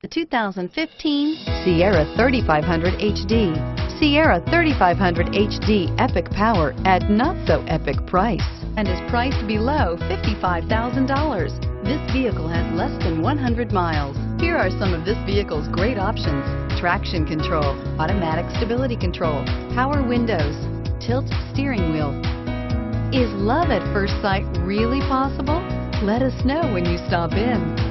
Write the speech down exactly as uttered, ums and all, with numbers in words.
The two thousand fifteen Sierra thirty-five hundred H D. Sierra thirty-five hundred H D epic power at not so epic price and is priced below fifty-five thousand dollars. This vehicle has less than one hundred miles. Here are some of this vehicle's great options: traction control, automatic stability control, power windows, tilt steering wheel. Is love at first sight really possible? Let us know when you stop in.